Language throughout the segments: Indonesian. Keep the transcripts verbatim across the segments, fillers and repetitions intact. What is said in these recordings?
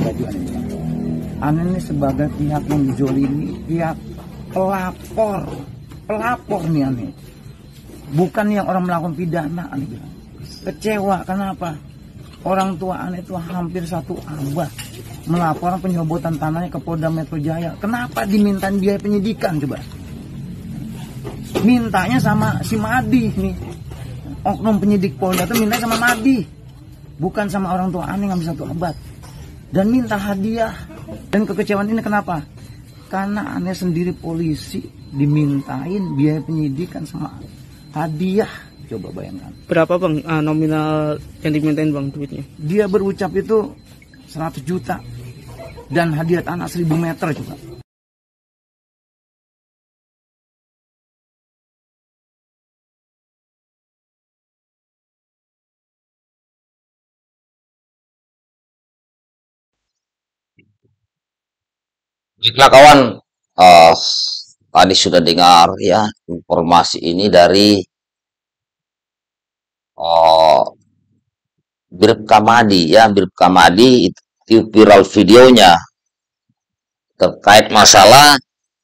baju aneh bilang. Aneh ini sebagai pihak yang dijolimi, pihak pelapor, pelapor nih aneh. Bukan yang orang melakukan pidana aneh bilang. Kecewa, kenapa? Orang tua aneh itu hampir satu abad melaporkan penyerobotan tanahnya ke Polda Metro Jaya. Kenapa dimintain biaya penyidikan coba? Mintanya sama si Madi nih. Oknum penyidik Polda itu minta sama Madi, bukan sama orang tua aneh yang satu abad. Dan minta hadiah. Dan kekecewaan ini kenapa? Karena aneh sendiri polisi dimintain biaya penyidikan sama hadiah. Coba bayangkan. Berapa bang uh, nominal yang dimintain bang duitnya? Dia berucap itu seratus juta dan hadiah tanah seribu meter juga. Baiklah kawan, uh, tadi sudah dengar ya informasi ini dari uh, Bribka Madi ya, Bribka Madi itu viral videonya terkait masalah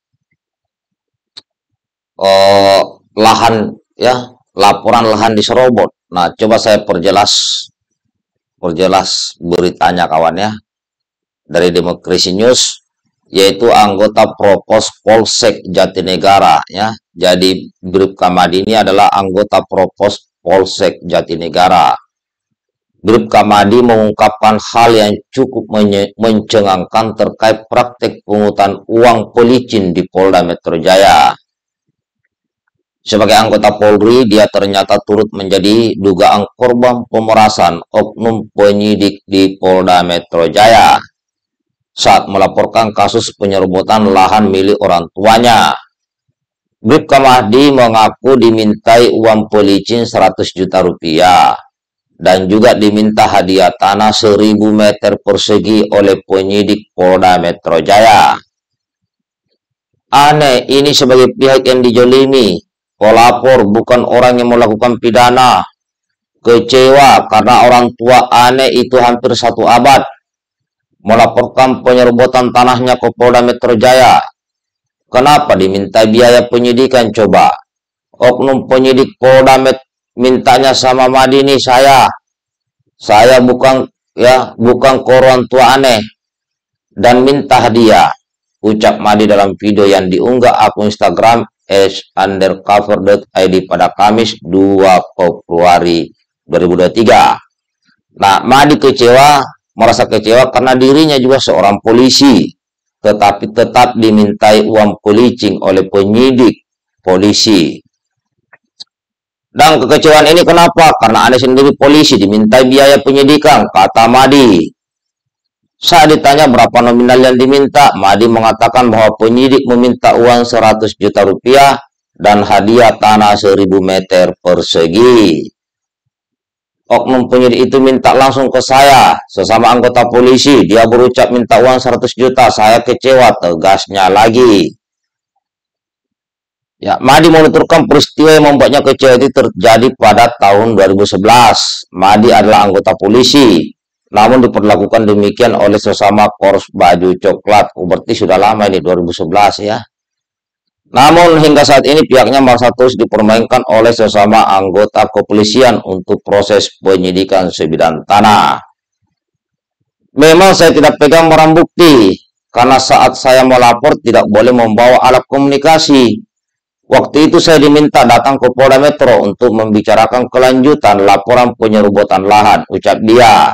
uh, lahan ya, laporan lahan diserobot. Nah, coba saya perjelas perjelas beritanya kawan ya dari Demokrasi News, yaitu anggota Propos Polsek Jatinegara ya. Jadi Bribka Madi ini adalah anggota Propos Polsek Jatinegara. Bribka Madi mengungkapkan hal yang cukup mencengangkan terkait praktek pungutan uang pelicin di Polda Metro Jaya. Sebagai anggota Polri, dia ternyata turut menjadi dugaan korban pemerasan oknum penyidik di Polda Metro Jaya saat melaporkan kasus penyerobotan lahan milik orang tuanya. Bribka Madi mengaku dimintai uang pelicin seratus juta rupiah dan juga diminta hadiah tanah seribu meter persegi oleh penyidik Polda Metro Jaya. Aneh, ini sebagai pihak yang dijolimi, pelapor bukan orang yang melakukan pidana. Kecewa karena orang tua aneh itu hampir satu abad melaporkan penyerobotan tanahnya ke Polda Metro Jaya. Kenapa diminta biaya penyidikan coba? Oknum penyidik Polda Met mintanya sama Madi nih saya. Saya bukan ya, bukan ke orang tua aneh dan minta hadiah. Ucap Madi dalam video yang diunggah akun Instagram s undercover dot i d pada Kamis dua Februari dua ribu dua puluh tiga. Nah, Madi kecewa merasa kecewa karena dirinya juga seorang polisi, tetapi tetap dimintai uang pelicin oleh penyidik polisi. Dan kekecewaan ini kenapa? Karena aneh sendiri polisi dimintai biaya penyidikan, kata Madi. Saat ditanya berapa nominal yang diminta, Madi mengatakan bahwa penyidik meminta uang seratus juta rupiah dan hadiah tanah seribu meter persegi. Oknum penyidik itu minta langsung ke saya, sesama anggota polisi. Dia berucap minta uang seratus juta. Saya kecewa, tegasnya lagi. Ya, Madi menuturkan peristiwa yang membuatnya kecewa itu terjadi pada tahun dua ribu sebelas. Madi adalah anggota polisi, namun diperlakukan demikian oleh sesama Korps baju coklat. Oh, berarti sudah lama ini, dua ribu sebelas ya. Namun hingga saat ini pihaknya merasa terus dipermainkan oleh sesama anggota kepolisian untuk proses penyidikan sebidang tanah. Memang saya tidak pegang barang bukti, karena saat saya melapor tidak boleh membawa alat komunikasi. Waktu itu saya diminta datang ke Polda Metro untuk membicarakan kelanjutan laporan penyerobotan lahan, ucap dia.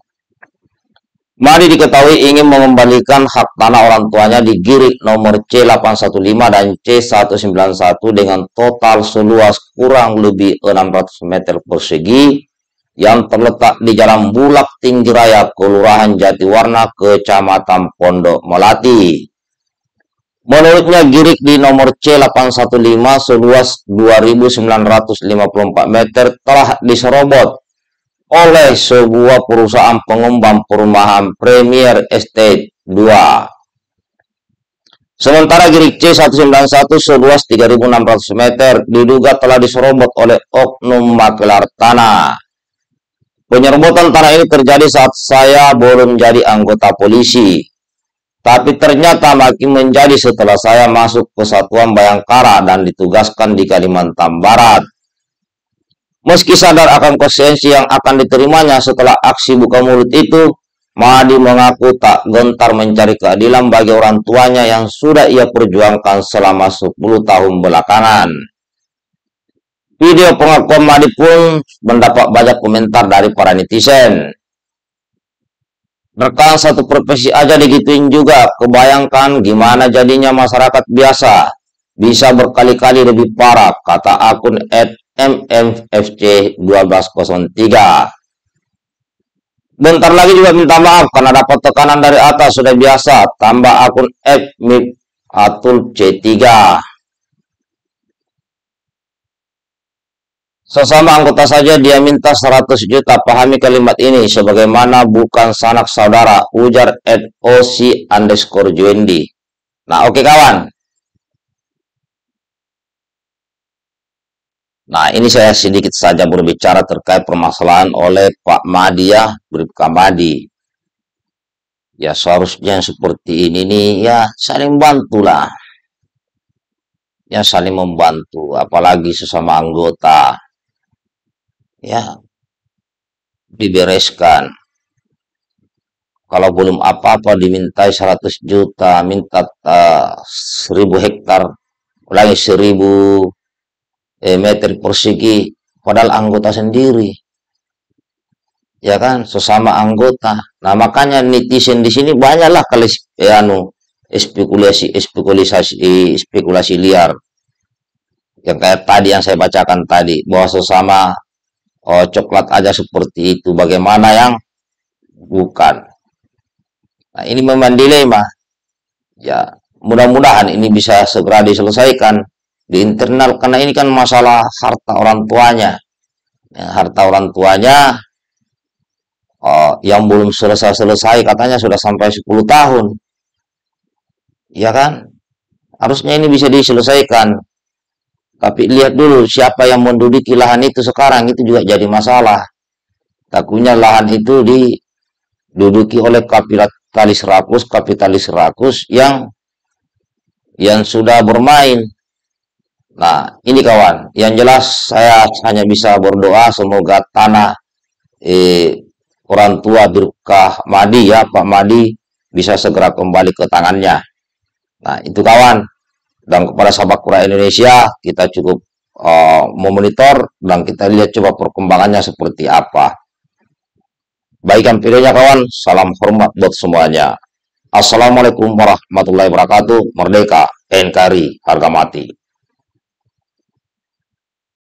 Madi diketahui ingin mengembalikan hak tanah orang tuanya di Girik nomor C delapan satu lima dan C seratus sembilan puluh satu dengan total seluas kurang lebih enam ratus meter persegi yang terletak di Jalan Bulak Tinggi Raya, Kelurahan Jatiwarna, Kecamatan Pondok Melati. Menurutnya Girik di nomor C delapan satu lima seluas dua ribu sembilan ratus lima puluh empat meter telah diserobot oleh sebuah perusahaan pengembang perumahan Premier Estate dua. Sementara Girik C seratus sembilan puluh satu seluas tiga ribu enam ratus meter diduga telah diserobot oleh oknum makelar tanah. Penyerbutan tanah ini terjadi saat saya belum jadi anggota polisi. Tapi ternyata makin menjadi setelah saya masuk ke Satuan Bayangkara dan ditugaskan di Kalimantan Barat. Meski sadar akan konsekuensi yang akan diterimanya setelah aksi buka mulut itu, Madi mengaku tak gentar mencari keadilan bagi orang tuanya yang sudah ia perjuangkan selama sepuluh tahun belakangan. Video pengakuan Madi pun mendapat banyak komentar dari para netizen. Rekan satu profesi aja digituin juga, kebayangkan gimana jadinya masyarakat biasa. Bisa berkali-kali lebih parah, kata akun at M M F C dua belas nol tiga. Bentar lagi juga minta maaf karena dapat tekanan dari atas, sudah biasa, tambah akun at mip atul C tiga. Sesama anggota saja dia minta seratus juta, pahami kalimat ini sebagaimana bukan sanak saudara, ujar at oc underscore juendi. Nah oke kawan. Nah ini saya sedikit saja berbicara terkait permasalahan oleh Pak Madi ya, Bribka Madi. Ya seharusnya seperti ini nih ya saling bantulah. Ya saling membantu, apalagi sesama anggota. Ya dibereskan. Kalau belum apa-apa dimintai seratus juta, minta uh, seribu hektar, ulangi seribu eh, meter persegi, padahal anggota sendiri. Ya kan, sesama anggota. Nah, makanya netizen di sini banyaklah kali eh, anu spekulasi spekulasi spekulasi liar. Yang kayak tadi yang saya bacakan tadi, bahwa sesama oh, coklat aja seperti itu, bagaimana yang bukan. Nah, ini memang dilema. Ya, mudah-mudahan ini bisa segera diselesaikan di internal, karena ini kan masalah harta orang tuanya. Ya, harta orang tuanya oh, yang belum selesai-selesai katanya sudah sampai sepuluh tahun. Ya kan? Harusnya ini bisa diselesaikan. Tapi lihat dulu siapa yang menduduki lahan itu sekarang, itu juga jadi masalah. Takutnya lahan itu diduduki oleh kapitalis rakus, kapitalis rakus yang yang sudah bermain. Nah, ini kawan, yang jelas saya hanya bisa berdoa semoga tanah eh, orang tua Bribka Madi ya, Pak Madi bisa segera kembali ke tangannya. Nah, itu kawan. Dan kepada sahabat Quran Indonesia, kita cukup uh, memonitor dan kita lihat coba perkembangannya seperti apa. Baikkan videonya kawan, salam hormat buat semuanya. Assalamualaikum warahmatullahi wabarakatuh. Merdeka, N K R I, harga mati.